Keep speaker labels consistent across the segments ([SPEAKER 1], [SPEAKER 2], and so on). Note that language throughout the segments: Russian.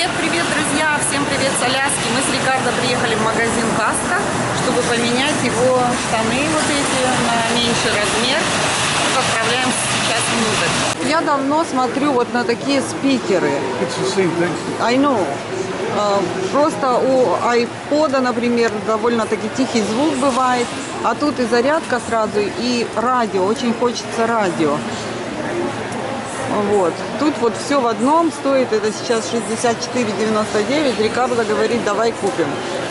[SPEAKER 1] Привет, друзья! Всем привет с Аляски! Мы с Рикардо приехали в магазин Каска, чтобы поменять его штаны вот эти на меньший размер. Отправляемся сейчас внутрь. Я давно смотрю вот на такие спикеры. I know. Просто у айпода, например, довольно-таки тихий звук бывает, а тут и зарядка сразу, и радио. Очень хочется радио. Вот. Тут вот все в одном стоит. Это сейчас 64,99. Рикардо говорит, давай купим.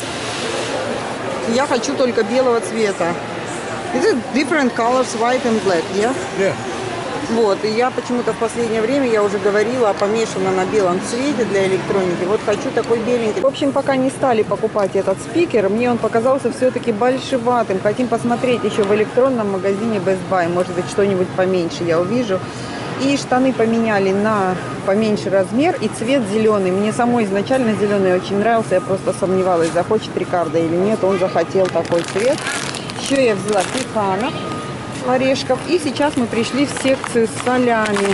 [SPEAKER 1] Я хочу только белого цвета. Is it different colors, white and black, yeah?
[SPEAKER 2] Yeah.
[SPEAKER 1] Вот, и я почему-то в последнее время, я уже говорила, помешана на белом цвете для электроники. Вот хочу такой беленький. В общем, пока не стали покупать этот спикер, мне он показался все-таки большеватым. Хотим посмотреть еще в электронном магазине Best Buy. Может быть, что-нибудь поменьше я увижу. И штаны поменяли на поменьше размер, и цвет зеленый. Мне самой изначально зеленый очень нравился. Я просто сомневалась, захочет Рикардо или нет. Он захотел такой цвет. Еще я взяла пеканов, орешков. И сейчас мы пришли в секцию с солями.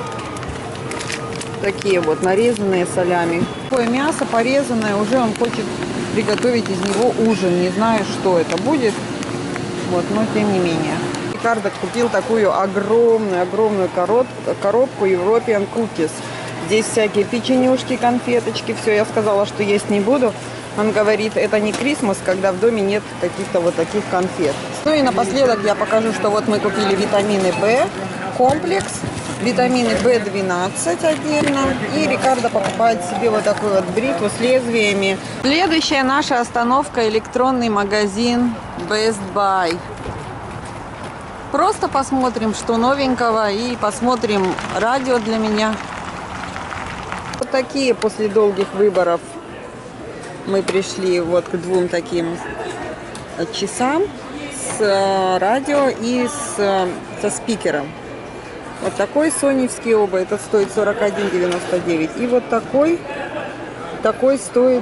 [SPEAKER 1] Такие вот нарезанные солями. Такое мясо порезанное. Уже он хочет приготовить из него ужин. Не знаю, что это будет. Вот, но тем не менее. Рикардо купил такую огромную коробку European Cookies. Здесь всякие печенюшки, конфеточки. Все, я сказала, что есть не буду. Он говорит, это не Крисмас, когда в доме нет каких-то вот таких конфет. Ну и напоследок я покажу, что вот мы купили витамины В, комплекс, витамины В12 отдельно. И Рикардо покупает себе вот такую вот бритву с лезвиями. Следующая наша остановка — электронный магазин Best Buy. Просто посмотрим, что новенького, и посмотрим радио для меня. Вот такие после долгих выборов мы пришли вот к двум таким часам с радио и со спикером. Вот такой соневский оба, это стоит 41,99. И вот такой стоит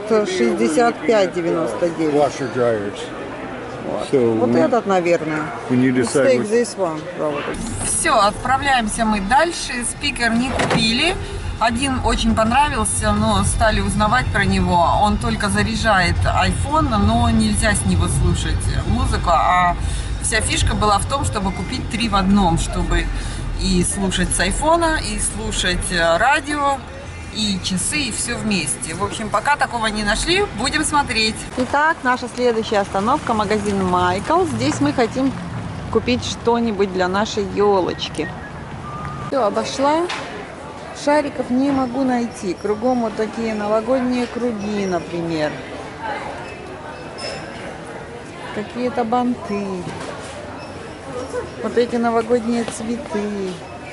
[SPEAKER 1] 65,99. Вот этот, наверное. Все, отправляемся мы дальше. Спикер не купили. Один очень понравился, но стали узнавать про него. Он только заряжает iPhone, но нельзя с него слушать музыку. А вся фишка была в том, чтобы купить 3 в одном, чтобы и слушать с iPhone, и слушать радио, и часы, и все вместе. В общем, пока такого не нашли, будем смотреть. Итак, наша следующая остановка — магазин Michaels. Здесь мы хотим купить что-нибудь для нашей елочки. Все, обошла. Шариков не могу найти. Кругом вот такие новогодние круги, например. Какие-то банты. Вот эти новогодние цветы.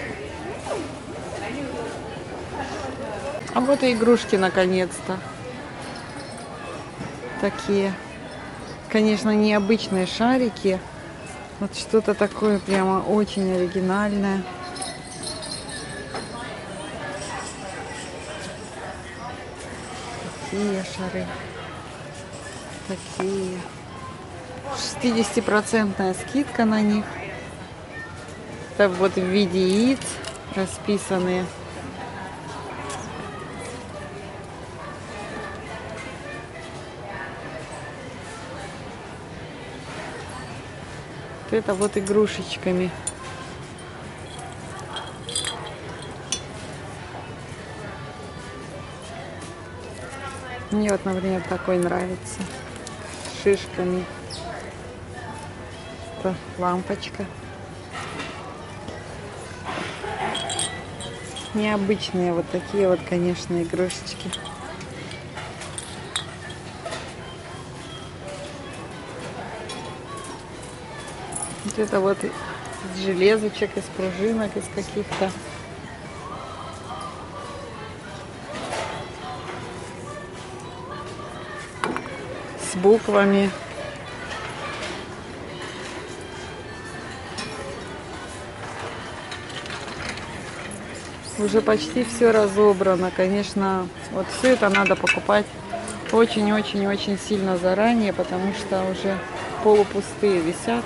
[SPEAKER 1] А вот и игрушки, наконец-то. Такие, конечно, необычные шарики. Вот что-то такое прямо очень оригинальное. Такие шары. Такие. 60% скидка на них. Это вот в виде яиц расписанные. Это вот игрушечками. Мне вот, например, такой нравится. С шишками. Это лампочка. Необычные вот такие вот, конечно, игрушечки. Вот это вот из железочек, из пружинок, из каких-то. С буквами. Уже почти все разобрано. Конечно, вот все это надо покупать очень-очень-очень сильно заранее, потому что уже полупустые висят.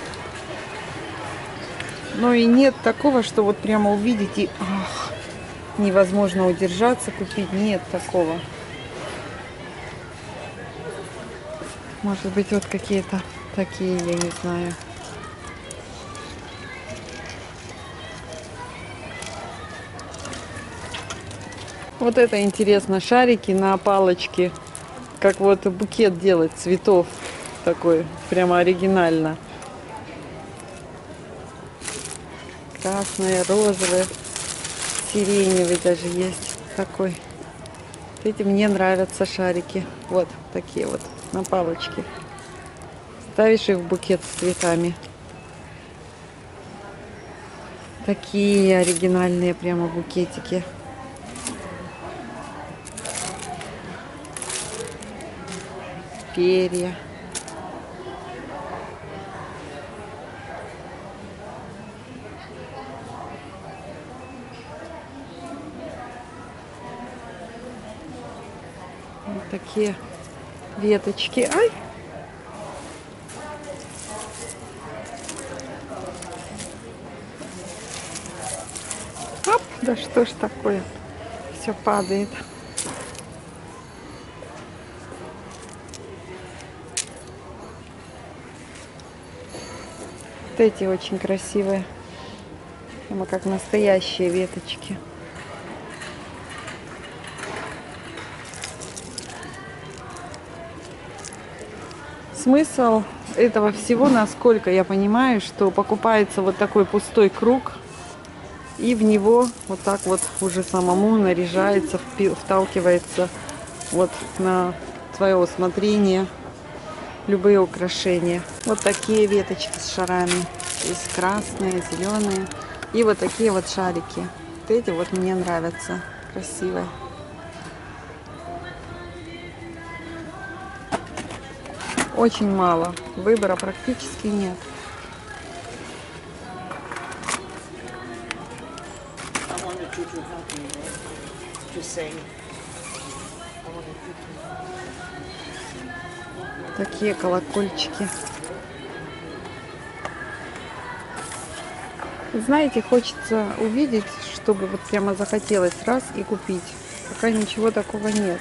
[SPEAKER 1] Но и нет такого, что вот прямо увидите, ах, невозможно удержаться, купить. Нет такого. Может быть, вот какие-то такие, я не знаю. Вот это интересно, шарики на палочке, как вот букет делать цветов, такой, прямо оригинально. Красное, розовое, сиреневый даже есть такой. Вот эти мне нравятся шарики, вот такие вот на палочке. Ставишь их в букет с цветами. Такие оригинальные прямо букетики. Перья. Вот такие веточки. Ай! Оп, да что ж такое? Все падает. Вот эти очень красивые. Прямо как настоящие веточки. Смысл этого всего, насколько я понимаю, что покупается вот такой пустой круг, и в него вот так вот уже самому наряжается, вталкивается вот на свое усмотрение любые украшения. Вот такие веточки с шарами. Есть красные, зеленые. И вот такие вот шарики. Вот эти вот мне нравятся. Красивые. Очень мало. Выбора практически нет. Такие колокольчики. Знаете, хочется увидеть, чтобы вот прямо захотелось раз и купить. Пока ничего такого нет.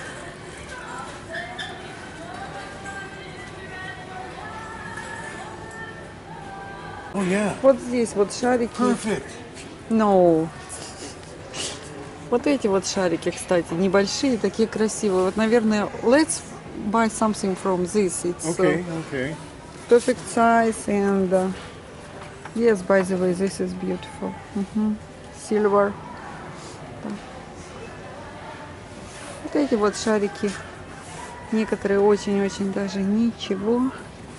[SPEAKER 2] Oh, yeah.
[SPEAKER 1] Вот здесь вот шарики.
[SPEAKER 2] Perfect.
[SPEAKER 1] No. Вот эти вот шарики, кстати, небольшие, такие красивые. Вот, наверное, let's buy something from this. It's
[SPEAKER 2] Okay, okay.
[SPEAKER 1] perfect size and yes, by the way, this is beautiful. Silver. Да. Вот эти вот шарики. Некоторые очень-очень даже ничего.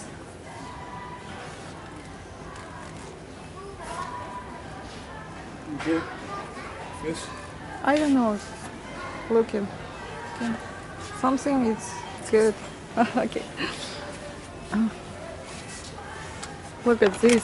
[SPEAKER 2] Okay. Yes.
[SPEAKER 1] I don't know. Looking. Okay. Something is good. Okay. Look at this.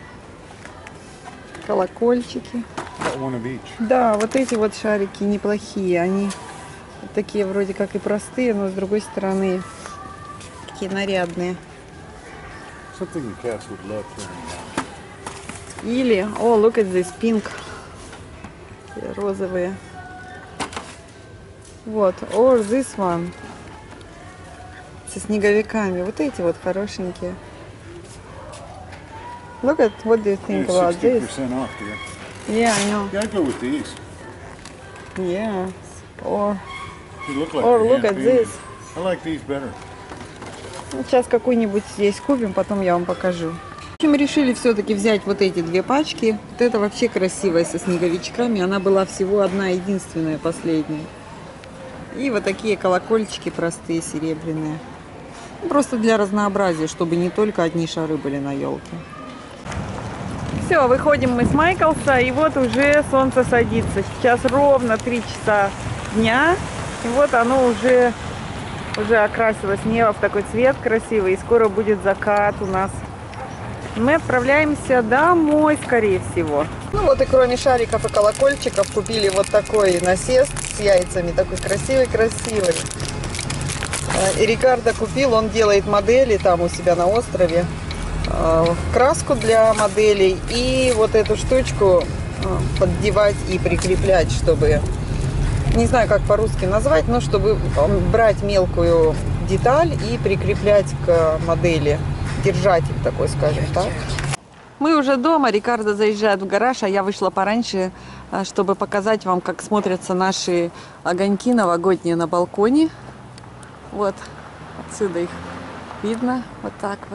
[SPEAKER 1] Колокольчики.
[SPEAKER 2] Got one of each.
[SPEAKER 1] Да, вот эти вот шарики неплохие. Они такие вроде как и простые, но с другой стороны такие нарядные.
[SPEAKER 2] Something the cats would love to.
[SPEAKER 1] Или, о, look at this pink. Розовые. Вот, or this one. Со снеговиками. Вот эти вот хорошенькие. Look at, what do you think about this?
[SPEAKER 2] 60% off, dear.
[SPEAKER 1] Yeah, I know.
[SPEAKER 2] Yeah, I'd go with these.
[SPEAKER 1] Yeah. Or
[SPEAKER 2] They look like
[SPEAKER 1] Or
[SPEAKER 2] they're
[SPEAKER 1] look at
[SPEAKER 2] hand-painted.
[SPEAKER 1] this.
[SPEAKER 2] I like these better.
[SPEAKER 1] ну, сейчас какую-нибудь здесь купим, потом я вам покажу. В общем, решили все-таки взять вот эти две пачки. Вот это вообще красивая со снеговичками. Она была всего одна единственная, последняя. И вот такие колокольчики простые, серебряные. Просто для разнообразия, чтобы не только одни шары были на елке. Все, выходим мы с Майклса, и вот уже солнце садится. Сейчас ровно 3 часа дня. И вот оно уже окрасилось небо в такой цвет красивый. И скоро будет закат у нас. Мы отправляемся домой, скорее всего. Ну вот и кроме шариков и колокольчиков купили вот такой насест с яйцами. Такой красивый-красивый. И Рикардо купил, он делает модели там у себя на острове. Краску для моделей и вот эту штучку поддевать и прикреплять, чтобы не знаю, как по-русски назвать, но чтобы брать мелкую деталь и прикреплять к модели. Держатель такой, скажем так. Мы уже дома, Рикардо заезжает в гараж, а я вышла пораньше, чтобы показать вам, как смотрятся наши огоньки новогодние на балконе. Вот, отсюда их видно, вот так вот.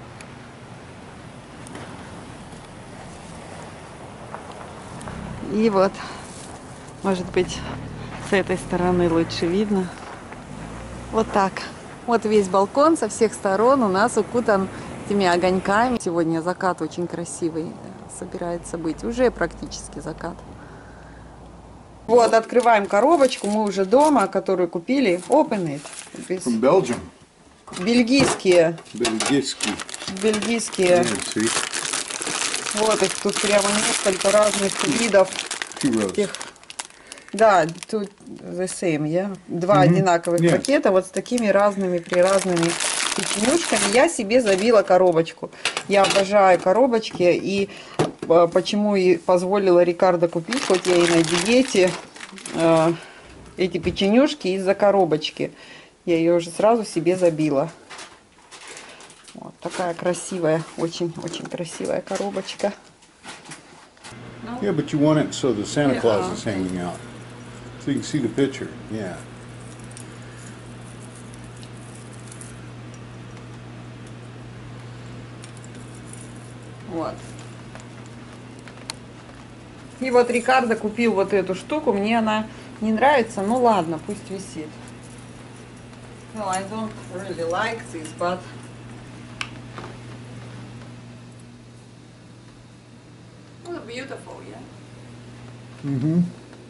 [SPEAKER 1] И вот, может быть, с этой стороны лучше видно. Вот так. Вот весь балкон со всех сторон у нас укутан этими огоньками. Сегодня закат очень красивый собирается быть. Уже практически закат. Вот, открываем коробочку. Мы уже дома, которую купили. Open it.
[SPEAKER 2] From Belgium.
[SPEAKER 1] Бельгийские.
[SPEAKER 2] Бельгийский.
[SPEAKER 1] Бельгийские.
[SPEAKER 2] See?
[SPEAKER 1] Вот их тут прямо несколько разных видов.
[SPEAKER 2] Two rows.
[SPEAKER 1] Тех. Да, тут the same, yeah? Два одинаковых
[SPEAKER 2] Yes.
[SPEAKER 1] пакета, вот с такими разными, приразными печенюшками. Я себе забила коробочку. Я обожаю коробочки, и почему и позволила Рикардо купить, хоть я и на диете, эти печенюшки из-за коробочки. Я ее уже сразу себе забила. Вот такая красивая, очень-очень красивая коробочка.
[SPEAKER 2] Yeah, but you want it so the Santa Claus is hanging out. So you can see the picture. Yeah.
[SPEAKER 1] Вот. И вот Рикардо купил вот эту штуку. Мне она не нравится. Ну ладно, пусть висит. No, I don't really like this, but... Oh, beautiful, yeah.
[SPEAKER 2] Mm-hmm.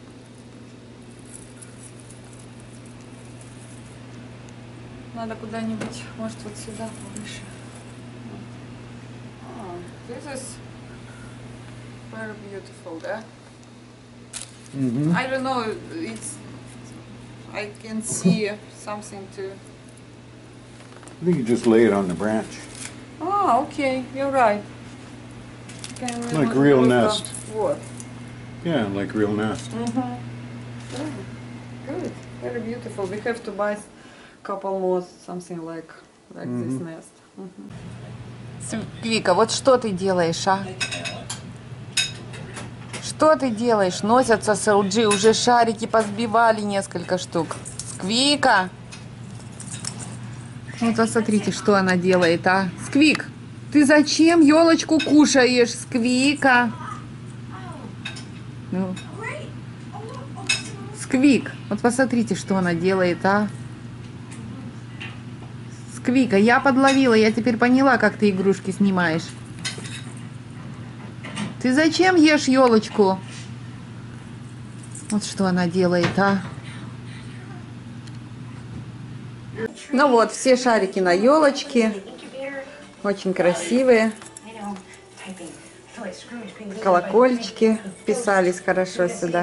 [SPEAKER 1] Надо куда-нибудь, может, вот сюда повыше. Oh, this is very beautiful, да?
[SPEAKER 2] Mm-hmm.
[SPEAKER 1] I don't know, it's... I can see something to...
[SPEAKER 2] I think you just lay it on the branch.
[SPEAKER 1] Oh, okay, you're right.
[SPEAKER 2] Like real nest.
[SPEAKER 1] Вот.
[SPEAKER 2] Yeah, like real nest.
[SPEAKER 1] Good, very beautiful. We have to buy couple more, something like this nest. Вика, вот что ты делаешь, а? Что ты делаешь? Носятся с LG, уже шарики позбивали несколько штук. Сквика! Вот посмотрите, что она делает, а? Сквик, ты зачем елочку кушаешь, Сквика? Ну. Сквик, вот посмотрите, что она делает, а? Сквика, я подловила, я теперь поняла, как ты игрушки снимаешь. Ты зачем ешь елочку? Вот что она делает, а? Ну вот, все шарики на елочке. Очень красивые. Колокольчики вписались хорошо сюда.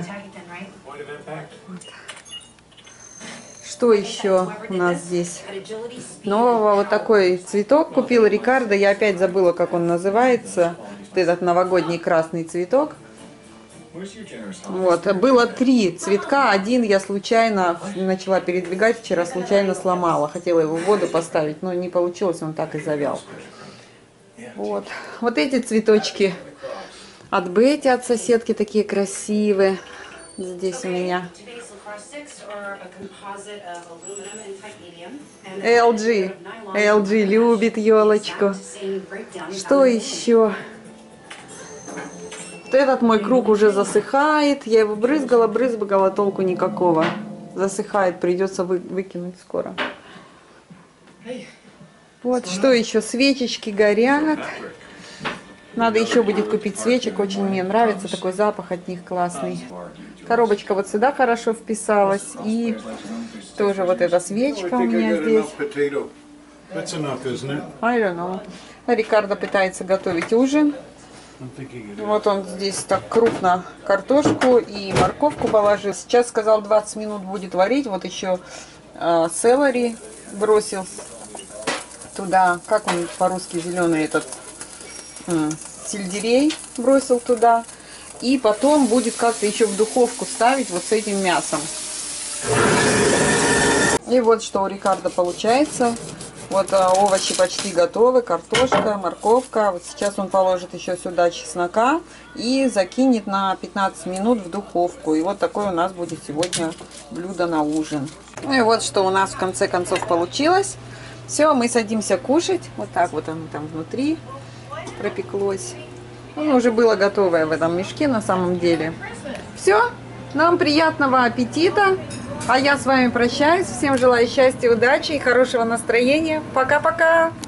[SPEAKER 1] Что еще у нас здесь нового? Вот такой цветок купил Рикардо. Я опять забыла, как он называется. Вот этот новогодний красный цветок. Вот. Было 3 цветка. Один я случайно начала передвигать. Вчера случайно сломала. Хотела его в воду поставить, но не получилось. Он так и завял. Вот. Вот эти цветочки от Бетти, от соседки, такие красивые. Здесь у меня. LG любит елочку. Что еще? Вот этот мой круг уже засыхает. Я его брызгала, толку никакого. Засыхает, придется выкинуть скоро. Вот, что еще? Свечечки горят. Надо еще будет купить свечек. Очень мне нравится, такой запах от них классный. Коробочка вот сюда хорошо вписалась. И тоже вот эта свечка у меня здесь. I don't know. Рикардо пытается готовить ужин. Вот он здесь так крупно картошку и морковку положил. Сейчас сказал 20 минут будет варить. Вот еще селери бросил туда. Как он по-русски зеленый этот сельдерей бросил туда. И потом будет как-то еще в духовку ставить вот с этим мясом. И вот что у Рикардо получается. Вот овощи почти готовы, картошка, морковка. Вот сейчас он положит еще сюда чеснока и закинет на 15 минут в духовку. И вот такое у нас будет сегодня блюдо на ужин. Ну и вот что у нас в конце концов получилось. Все, мы садимся кушать. Вот так вот оно там внутри пропеклось. Оно уже было готовое в этом мешке на самом деле. Все, нам приятного аппетита. А я с вами прощаюсь. Всем желаю счастья, удачи и хорошего настроения. Пока-пока!